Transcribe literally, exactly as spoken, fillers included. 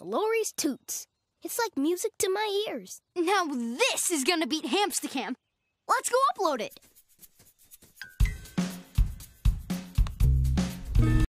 Lori's Toots. It's like music to my ears. Now this is gonna beat Hamster Camp. Let's go upload it.